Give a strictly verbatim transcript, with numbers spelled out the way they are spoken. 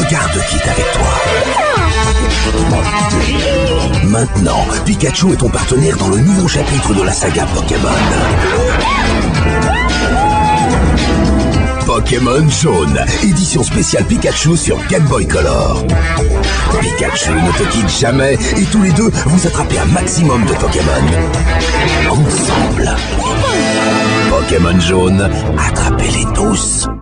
garde Kit avec toi. Maintenant, Pikachu est ton partenaire dans le nouveau chapitre de la saga Pokémon. Pokémon Jaune, édition spéciale Pikachu sur Game Boy Color. Pikachu ne te quitte jamais et tous les deux, vous attrapez un maximum de Pokémon. Ensemble. Pokémon Jaune, attrapez-les tous.